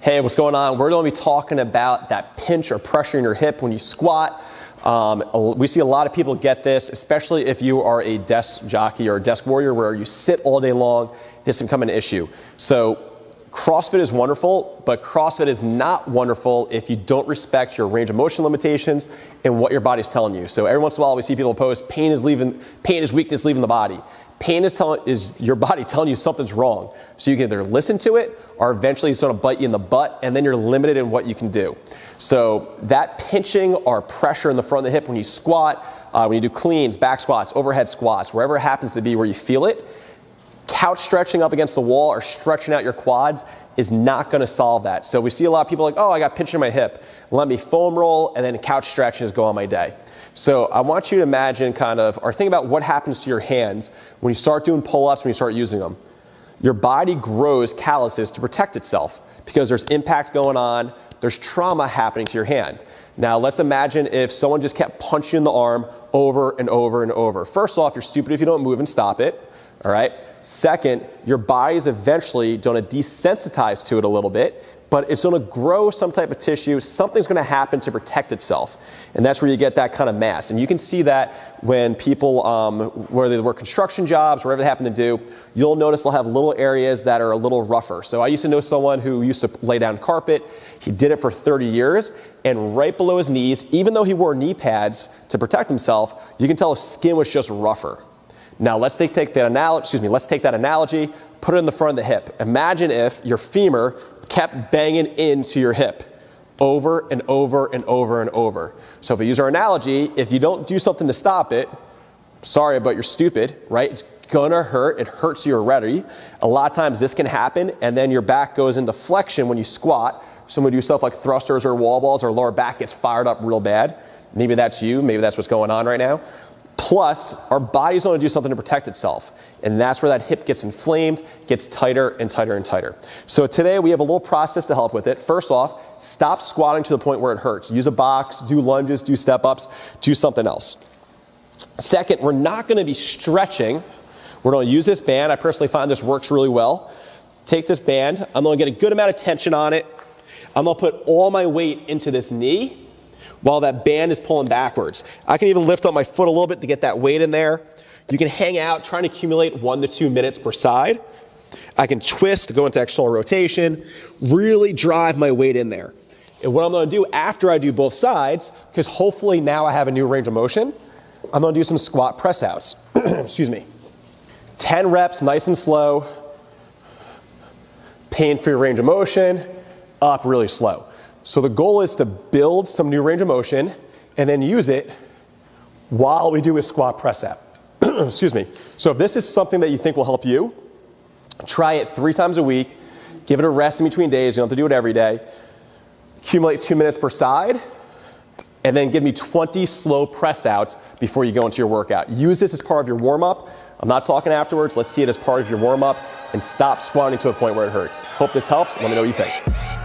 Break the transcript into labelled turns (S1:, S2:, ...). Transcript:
S1: Hey, what's going on? We're going to be talking about that pinch or pressure in your hip when you squat. We see a lot of people get this, especially if you are a desk jockey or a desk warrior where you sit all day long. This can become an issue. So CrossFit is wonderful, but CrossFit is not wonderful if you don't respect your range of motion limitations and what your body's telling you. So every once in a while we see people post, pain is weakness leaving the body. Pain is your body telling you something's wrong. So you can either listen to it or eventually it's going to bite you in the butt, and then you're limited in what you can do. So that pinching or pressure in the front of the hip when you squat, when you do cleans, back squats, overhead squats, wherever it happens to be where you feel it, couch stretching up against the wall or stretching out your quads is not going to solve that. So we see a lot of people like, oh, I got pinching in my hip. Let me foam roll and then couch stretches go on my day. So I want you to imagine or think about what happens to your hands when you start doing pull-ups, when you start using them. Your body grows calluses to protect itself because there's impact going on, there's trauma happening to your hand. Now let's imagine if someone just kept punching you in the arm over and over and over. First off, you're stupid if you don't move and stop it. All right. Second, your body's eventually going to desensitize to it a little bit, but it's going to grow some type of tissue. Something's going to happen to protect itself. And that's where you get that kind of mass. And you can see that when people, where they work construction jobs, wherever they happen to do, you'll notice they'll have little areas that are a little rougher. So I used to know someone who used to lay down carpet. He did it for 30 years. And right below his knees, even though he wore knee pads to protect himself, you can tell his skin was just rougher. Now let's take that analogy, put it in the front of the hip. Imagine if your femur kept banging into your hip over and over and over and over. So if we use our analogy, if you don't do something to stop it, sorry, but you're stupid, right? It's gonna hurt. It hurts you already. A lot of times this can happen, and then your back goes into flexion when you squat. So when you do stuff like thrusters or wall balls, or lower back gets fired up real bad. Maybe that's you. Maybe that's what's going on right now. Plus, our body's going to do something to protect itself. And that's where that hip gets inflamed, gets tighter and tighter and tighter. So today we have a little process to help with it. First off, stop squatting to the point where it hurts. Use a box, do lunges, do step-ups, do something else. Second, we're not going to be stretching. We're going to use this band. I personally find this works really well. Take this band. I'm going to get a good amount of tension on it. I'm going to put all my weight into this knee while that band is pulling backwards. I can even lift up my foot a little bit to get that weight in there. You can hang out, trying to accumulate 1 to 2 minutes per side. I can twist to go into external rotation, really drive my weight in there. And what I'm going to do after I do both sides, because hopefully now I have a new range of motion, I'm going to do some squat press outs. Excuse me. 10 reps, nice and slow. Pain-free range of motion, up really slow. So the goal is to build some new range of motion and then use it while we do a squat press out. Excuse me. So if this is something that you think will help you, try it 3 times a week. Give it a rest in between days. You don't have to do it every day. Accumulate 2 minutes per side, and then give me 20 slow press outs before you go into your workout. Use this as part of your warm-up. I'm not talking afterwards. Let's see it as part of your warm-up, and stop squatting to a point where it hurts. Hope this helps. Let me know what you think.